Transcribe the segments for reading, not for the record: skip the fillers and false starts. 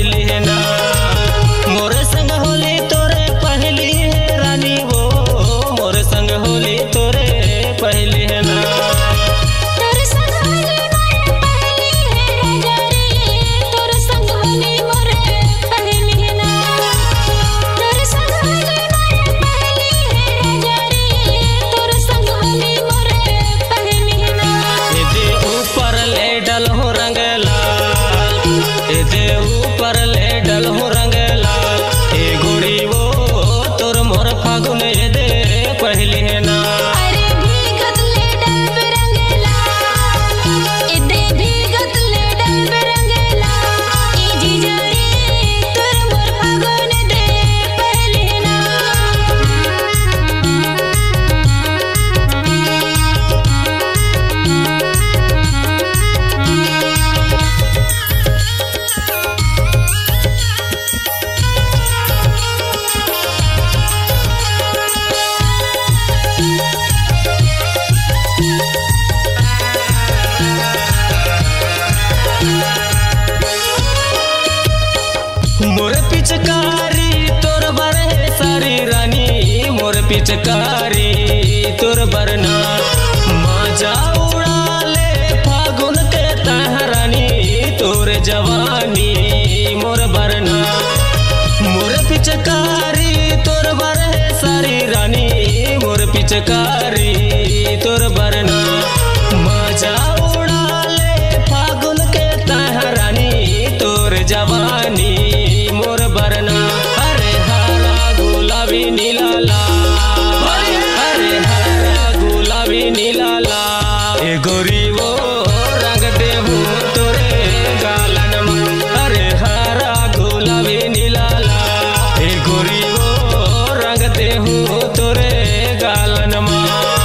पहली है ना। मोरे संग होली तोरे पहली है रानी वो, मोरे संग होली तोरे पहली है ना। तोरे संग होली मोरे पहली है राजा रे, तोरे संग होली मोरे पहली है ना। तोरे संग होली मोरे पहली है राजा रे, तोरे संग होली मोरे पहली है ना। दे ऊपर ले डल हो रंग लाल, दे ऊपर ले डल हो रंग लाल। ए गोरी वो तोर मोर फागुन दे पहली है ना। अरे भीगत ले डल बिरंगे लाल, इदे भीगत ले डल बिरंगे लाल। ए जीजा रे तोर मोर फागुन दे पहली है ना। मोर पिचकारी तोर बर है सारी रानी, मोर पिचकारी तोर बरना। माजा उड़ा ले फागुन के तहरानी, तोर जवानी मोर बरना। मोर पिचकारी तोर बर है सारी रानी, मोर पिचकारी तोर बरना। माजा उड़ा ले फागुन के तहरानी, तोर जवानी मोर बरना। हरे हरा गुलाबी नीला लाल, हरे हरा गुलाबी नीला लाल। ए गोरी वो रंग देहू तोरे गालन में, हरे हरा गुलाबी नीला लाल। ए गोरी वो रंग देहू तोरे गालन में।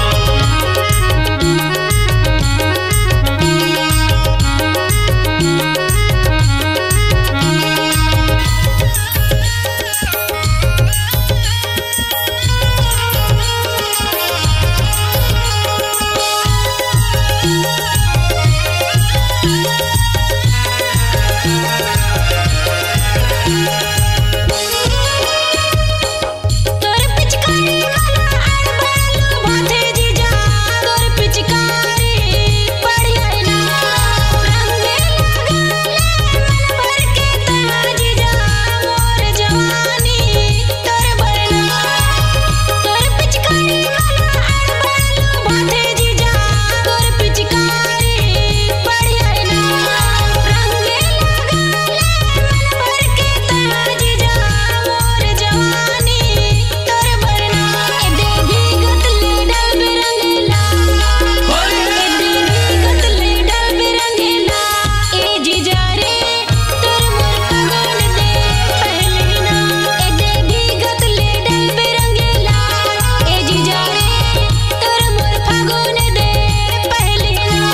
तोर पिचकारी वाला अड़बालू बाथे जीजा, तोर पिचकारी बढ़िया है ना। रंगे लगा ले मन भर के तना जीजा, मोर जवानी तोर बरना। तोर पिचकारी वाला अड़बालू बाथे जीजा, तोर पिचकारी बढ़िया है ना। रंगे लगा ले मन भर के तना जीजा, मोर जवानी तोर बरना। एदे भीगत ले डल बिरंगे लाल, एदे भीगत ले डल बिरंगे लाल। ए जीजा रे तोर मोर फागुन दे पहली ना। एदे भीगत ले डल बिरंगे लाल, ए जीजा रे तोर मोर फागुन दे पहली ना।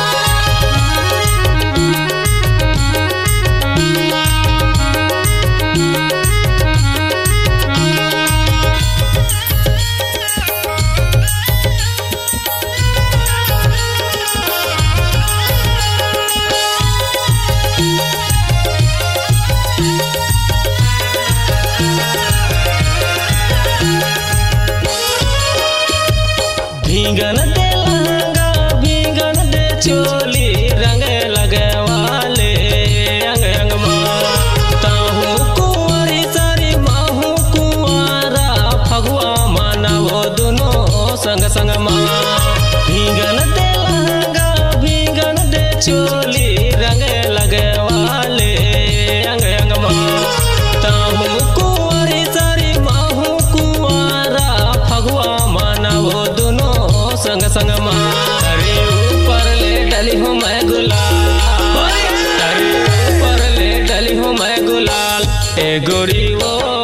भीगन दे लहंगा भीगन दे चोली, रंग लगे वाले अंग अंग माँ। ताहू कुंवारी सारी माहू कुंवारा, फगुआ माना वो दोनों संग संग माँ। भीगन दे लहंगा भीगन दे चोली, रंग लगे वाले अंग अंग माँ। ताहू कुंवारी सारी माहू कुंवारा, फगुआ माना वो दोनों संग संग माँ। अरे ऊपर ले डली हूँ मैं गुलाल, अरे ऊपर ले डली हूँ मैं गुलाल। ए गोरी वो